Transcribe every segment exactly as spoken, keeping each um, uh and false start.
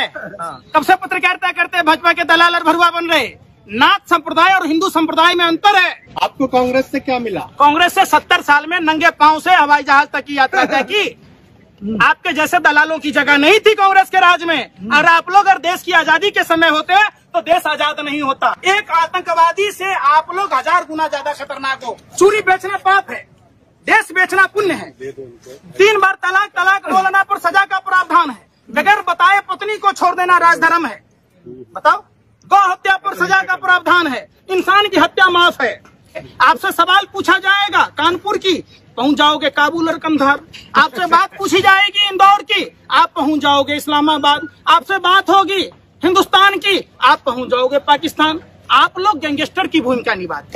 कब से पत्रकारिता करते भाजपा के दलाल और भरुआ बन रहे। नाथ संप्रदाय और हिंदू संप्रदाय में अंतर है। आपको कांग्रेस से क्या मिला? कांग्रेस से सत्तर साल में नंगे पांव से हवाई जहाज तक की यात्रा तय की। आपके जैसे दलालों की जगह नहीं थी कांग्रेस के राज में। और आप लोग अगर देश की आजादी के समय होते तो देश आजाद नहीं होता। एक आतंकवादी से आप लोग हजार गुना ज्यादा खतरनाक हो। चूरी बेचना पाप है, देश बेचना पुण्य है। तीन बार तलाक तलाक बोलना पर सजा का प्रावधान है। बगैर बताए पत्नी को छोड़ देना राजधर्म है। बताओ, गौ हत्या पर सजा का प्रावधान है। इंसान की हत्या माफ है। आपसे सवाल पूछा जाएगा कानपुर की, पहुंच जाओगे काबुल और कंधार। आपसे बात पूछी जाएगी इंदौर की, आप पहुंच जाओगे इस्लामाबाद। आपसे बात होगी हिंदुस्तान की, आप पहुंच जाओगे पाकिस्तान। आप लोग गैंगस्टर की भूमिका निभाते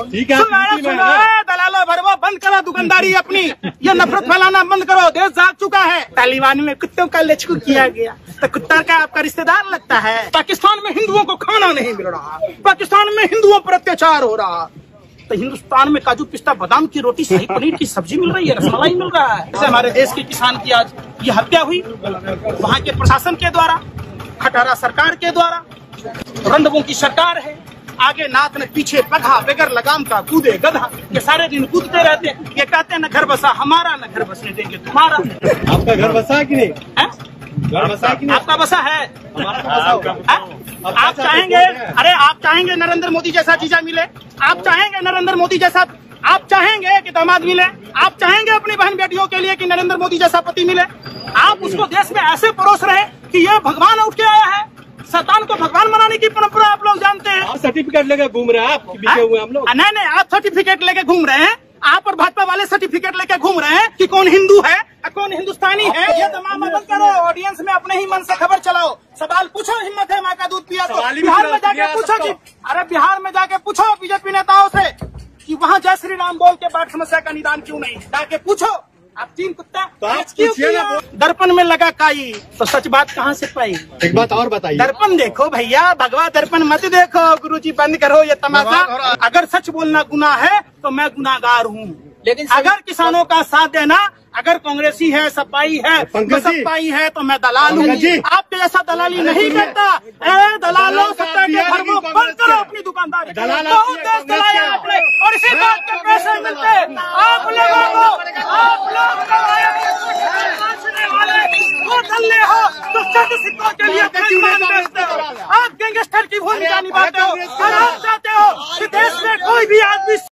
हैं। दलालो भरवो, बंद करो दुकानदारी अपनी, ये नफरत फैलाना बंद करो। देश जाग चुका है। तालिबान में कुत्तों का लचकू किया गया तो कुत्ता का आपका रिश्तेदार लगता है। पाकिस्तान में हिंदुओं को खाना नहीं मिल रहा, पाकिस्तान में हिंदुओं पर अत्याचार हो रहा, तो हिंदुस्तान में काजू पिस्ता बादाम की रोटी शाही पनीर की सब्जी मिल रही है, रसमलाई मिल रहा है। जैसे हमारे देश के किसान की आज ये हत्या हुई, वहाँ के प्रशासन के द्वारा, खटारा सरकार के द्वारा, रंडवों की सरकार है। आगे नाथ ने पीछे पगहा, बगैर लगाम का कूदे गधा। ये सारे दिन कूदते रहते। ये कहते हैं न घर बसा हमारा, न घर बसने देंगे तुम्हारा। आपका घर बसा कि नहीं है? घर बसा कि नहीं? आपका बसा है। हमारा तो बसा होगा। आप चाहेंगे, अरे आप चाहेंगे नरेंद्र मोदी जैसा जीजा मिले, आप चाहेंगे नरेंद्र मोदी जैसा, आप चाहेंगे कि दामाद मिले, आप चाहेंगे अपनी बहन बेटियों के लिए कि नरेंद्र मोदी जैसा पति मिले। आप उसको देश में ऐसे परोस रहे कि ये भगवान उठ के आया है। शैतान को भगवान बनाने की परंपरा आप लोग जानते हैं। सर्टिफिकेट लेके घूम रहे हैं आप, बिके हुए हम लोग। नहीं नहीं, आप सर्टिफिकेट लेके घूम रहे हैं। आप और भाजपा वाले सर्टिफिकेट लेके घूम रहे हैं कि कौन हिंदू है कौन हिंदुस्तानी है। ये तमाम बंद करो। ऑडियंस में अपने ही मन से खबर चलाओ। सवाल पूछो, हिम्मत है माँ का दूध पिया तो। बिहार में जाके पूछो कि, अरे बिहार में जाके पूछो बीजेपी नेताओं से कि वहाँ जय श्री राम बोल के बाढ़ समस्या का निदान क्यों नहीं। जाके पूछो। आप तीन कुत्ता तो आप पूछिए ना। दर्पण में लगा काई तो सच बात कहाँ से पाई। एक बात और बताइए। दर्पण देखो भैया, भगवा दर्पण मत देखो। गुरुजी बंद करो ये तमाशा। अगर सच बोलना गुनाह है तो मैं गुनाहगार हूँ। लेकिन अगर किसानों का साथ देना, अगर कांग्रेसी है, सपाई है, सपाई है तो मैं दलाल हूँ। आपके जैसा दलाली नहीं करता। ए दलालों, सत्ता के घर में बंद करो अपनी दुकानदारी। बहुत देश चलाया आपने और इसी बात के पैसे मिलते आप लोगों को। आप लोग वो दल्ले हो तो चंद सिक्कों के लिए बेचते हो। आप गैंगस्टर की भूमिका निभाते हो और आप चाहते हो कि देश में कोई भी आदमी